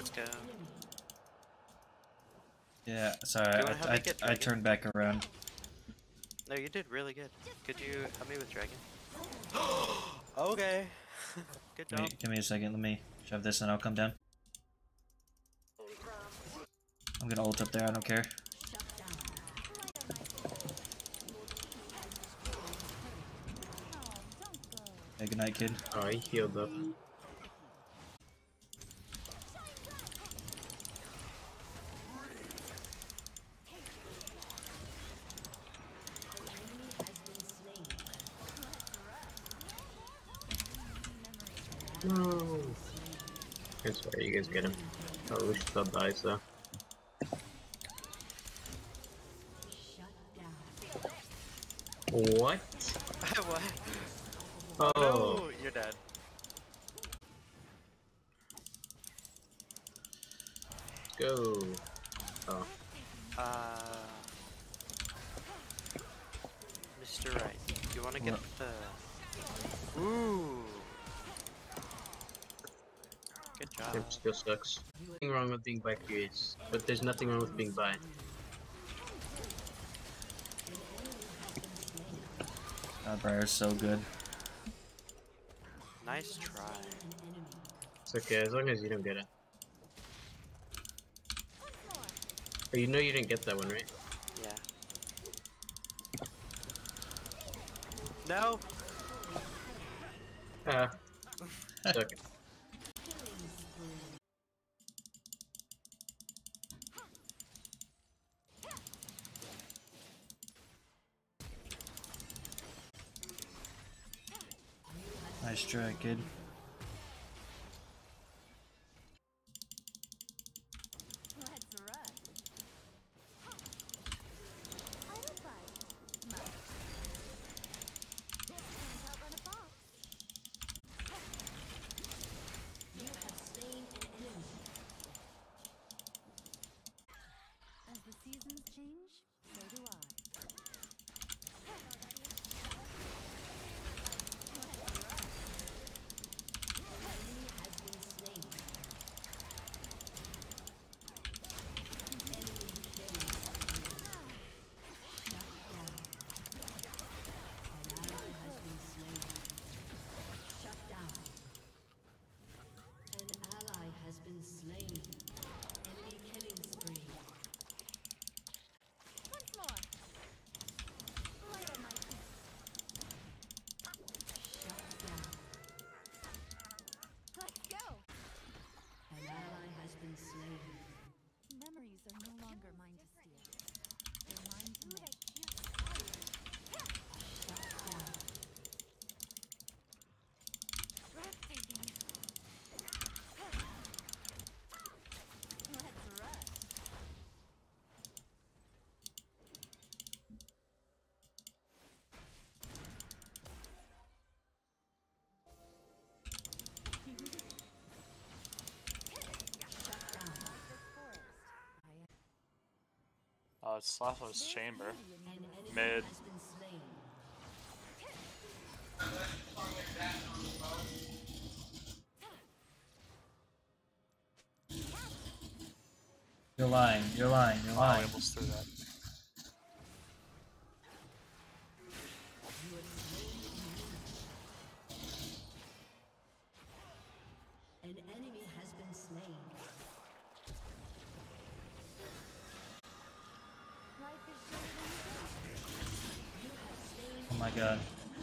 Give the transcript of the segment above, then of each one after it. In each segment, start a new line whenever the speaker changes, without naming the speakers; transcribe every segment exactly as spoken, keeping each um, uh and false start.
Let's go.
Yeah, sorry,
Do you
I,
wanna help
I,
me get
I
dragon?
turned back around.
No, you did really good. Could you help me with dragon? Okay. Good
Give me,
job.
give me a second, let me shove this and I'll come down. I'm gonna ult up there, I don't care. Hey, good night, kid.
Oh, he healed up. No. That's why you guys get him. Oh, we should still die, so. What?
What?
Oh,
No, you're dead.
go. Oh.
Uh, Mister Right, do you want to get
What?
the? Ooh. Good job.
It still sucks. Nothing wrong with being by Q H, but there's nothing wrong with being by.
God, Briar's so good.
Nice try.
It's okay, as long as you don't get it. But you know you didn't get that one, right?
Yeah. No.
Ah. It's okay.
Nice try, kid.
As the seasons change, so do I. Memories are no longer mine to steal. They're mine to make. Breathtaking. Let's rush.
Uh, it's Slashlow's chamber. Mid.
You're lying, you're lying, you're
Oh,
lying.
we almost threw that.
An enemy has been slain.
Oh my god.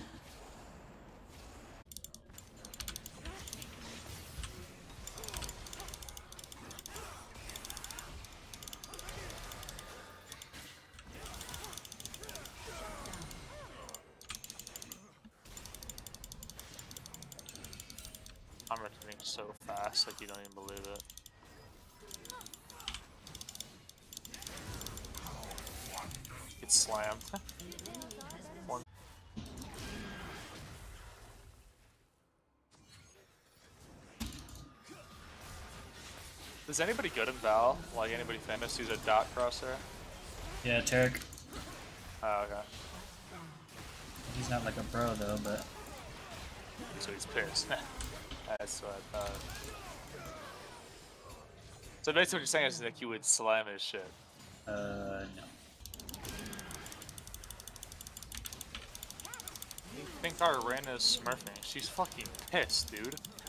I'm returning so fast, like you don't even believe it. It's slammed. One. Is anybody good in Val? Like anybody famous use a dot crosshair?
Yeah, Tarek.
Oh, okay.
He's not like a pro though, but
So he's pissed. That's what I thought. So basically what you're saying is like you would slam his shit.
Uh, no.
I think our Reina's smurfing. She's fucking pissed, dude.